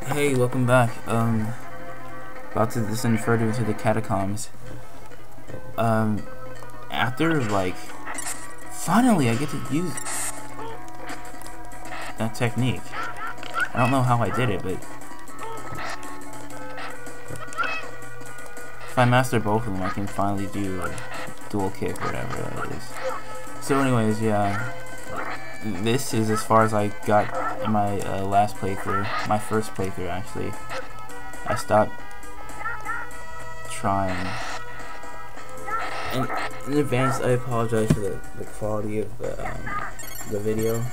Hey, welcome back. About to descend further into the catacombs. After finally I get to use that technique. I don't know how I did it, but if I master both of them, I can finally do a dual kick, whatever that is. So anyways, yeah, this is as far as I got in my last playthrough, my first playthrough actually. I stopped trying. And in advance, I apologize for the quality of the video.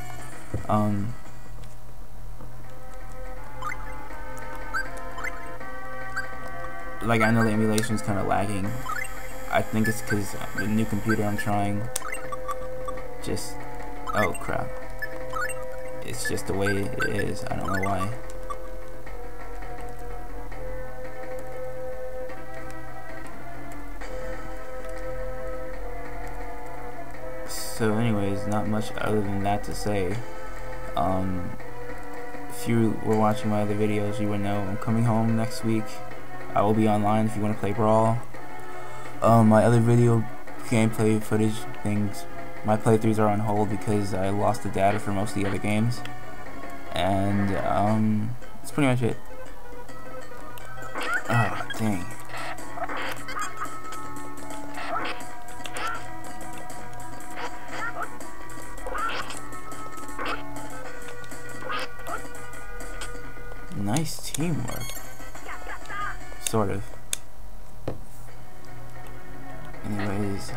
Like, I know the emulation is kind of lagging. I think it's because the new computer I'm trying just... oh crap. It's just the way it is. I don't know why. So anyways, not much other than that to say. If you were watching my other videos, you would know I'm coming home next week. I will be online if you want to play Brawl. My other video gameplay footage things, my playthroughs are on hold because I lost the data for most of the other games. And that's pretty much it. Oh, dang. Nice teamwork. Sort of. Anyways.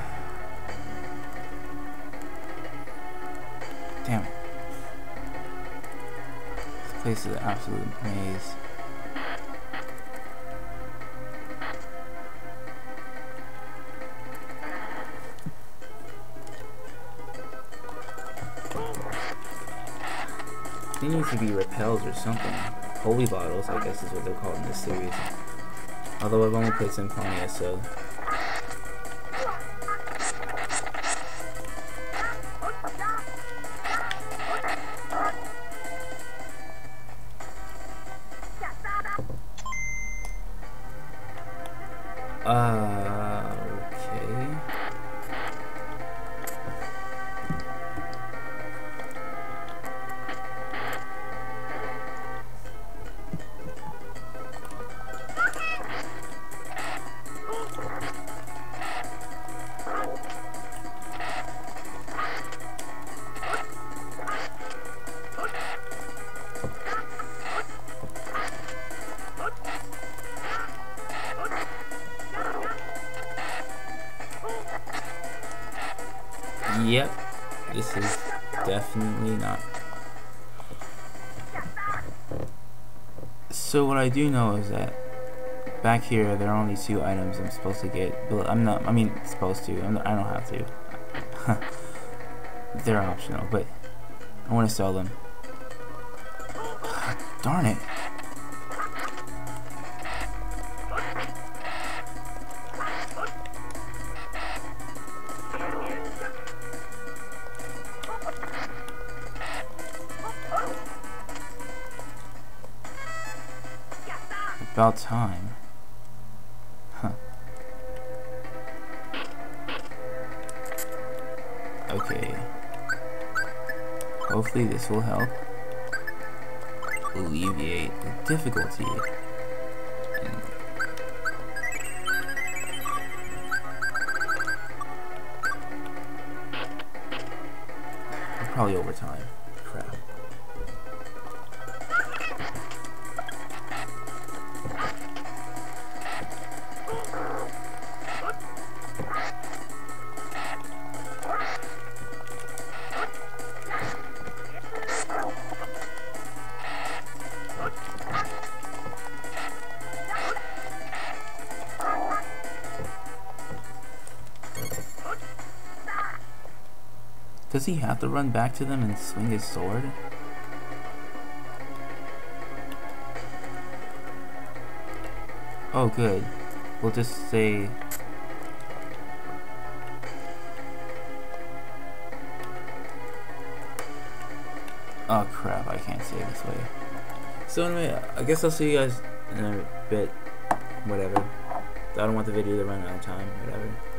Damn it. This place is an absolute maze. They need to be repels or something. Holy bottles, I guess is what they're called in this series. Although I've only played Phantasia, so... okay. Yep, this is definitely not. So what I do know is that back here there are only 2 items I'm supposed to get, but I'm not, I mean supposed to, I don't have to. They're optional, but I want to sell them. Darn it. About time. Huh. Okay. Hopefully this will help alleviate the difficulty. Probably over time. Crap. Does he have to run back to them and swing his sword? Oh, good. We'll just say... oh crap, I can't say it this way. So anyway, I guess I'll see you guys in a bit. Whatever. I don't want the video to run out of time. Whatever.